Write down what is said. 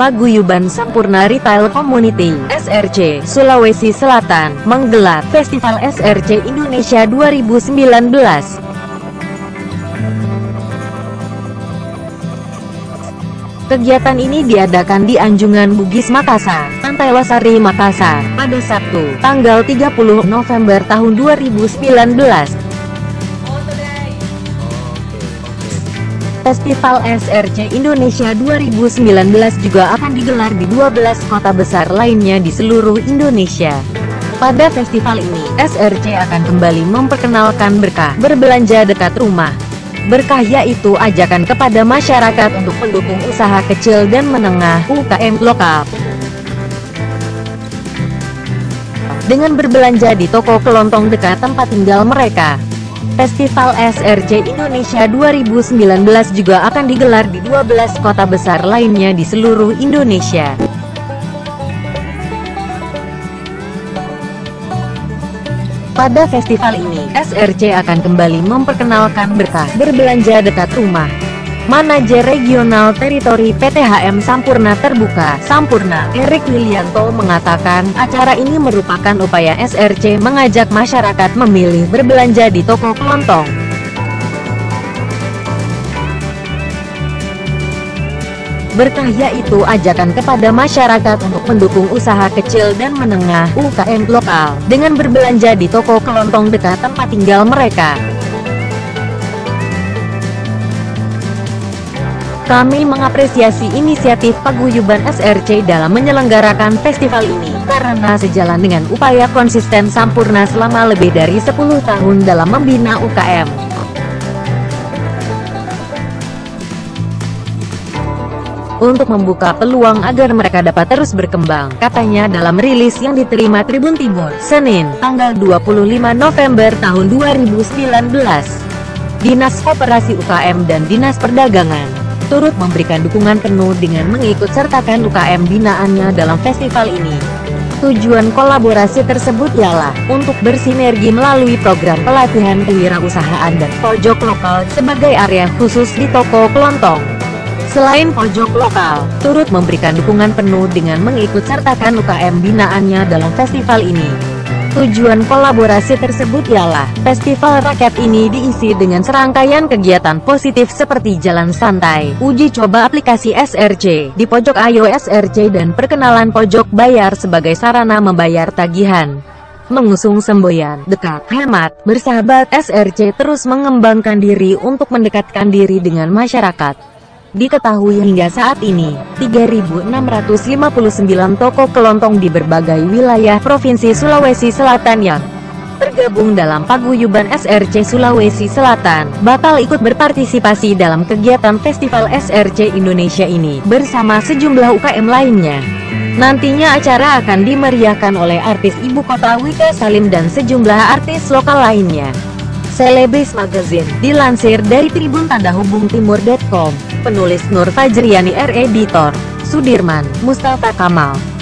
Paguyuban Sampurna Retail Community (SRC) Sulawesi Selatan menggelar Festival SRC Indonesia 2019. Kegiatan ini diadakan di Anjungan Bugis Makassar, Pantai Losari Makassar, pada Sabtu, tanggal 30 November tahun 2019. Festival SRC Indonesia 2019 juga akan digelar di 12 kota besar lainnya di seluruh Indonesia. Pada festival ini, SRC akan kembali memperkenalkan berkah berbelanja dekat rumah. Berkah yaitu ajakan kepada masyarakat untuk mendukung usaha kecil dan menengah (UKM) lokal dengan berbelanja di toko kelontong dekat tempat tinggal mereka. Festival SRC Indonesia 2019 juga akan digelar di 12 kota besar lainnya di seluruh Indonesia. Pada festival ini, SRC akan kembali memperkenalkan berkah berbelanja dekat rumah. Manajer Regional Teritori PTHM Sampurna Terbuka, Sampurna, Erik Lilianto mengatakan, acara ini merupakan upaya SRC mengajak masyarakat memilih berbelanja di toko kelontong. Berkah yaitu ajakan kepada masyarakat untuk mendukung usaha kecil dan menengah (UKM) lokal dengan berbelanja di toko kelontong dekat tempat tinggal mereka. Kami mengapresiasi inisiatif Paguyuban SRC dalam menyelenggarakan festival ini, karena sejalan dengan upaya konsisten Sampurna selama lebih dari 10 tahun dalam membina UKM. Untuk membuka peluang agar mereka dapat terus berkembang, katanya dalam rilis yang diterima Tribun Timur, Senin, tanggal 25 November tahun 2019. Dinas Koperasi UKM dan Dinas Perdagangan turut memberikan dukungan penuh dengan mengikut sertakan UKM binaannya dalam festival ini. Tujuan kolaborasi tersebut ialah untuk bersinergi melalui program pelatihan kewirausahaan dan pojok lokal sebagai area khusus di toko kelontong. Selain pojok lokal, turut memberikan dukungan penuh dengan mengikut sertakan UKM binaannya dalam festival ini. Tujuan kolaborasi tersebut ialah, festival rakyat ini diisi dengan serangkaian kegiatan positif seperti jalan santai, uji coba aplikasi SRC di pojok Ayo SRC dan perkenalan pojok bayar sebagai sarana membayar tagihan. Mengusung semboyan, dekat, hemat, bersahabat, SRC terus mengembangkan diri untuk mendekatkan diri dengan masyarakat. Diketahui hingga saat ini, 3.659 toko kelontong di berbagai wilayah Provinsi Sulawesi Selatan yang tergabung dalam Paguyuban SRC Sulawesi Selatan, bakal ikut berpartisipasi dalam kegiatan Festival SRC Indonesia ini, bersama sejumlah UKM lainnya. Nantinya acara akan dimeriahkan oleh artis ibu kota Wika Salim dan sejumlah artis lokal lainnya. Celebes Magazine, dilansir dari Tribun Tanda Hubung Timur.com, penulis Nur Fajriani, editor Sudirman Mustafa Kamal.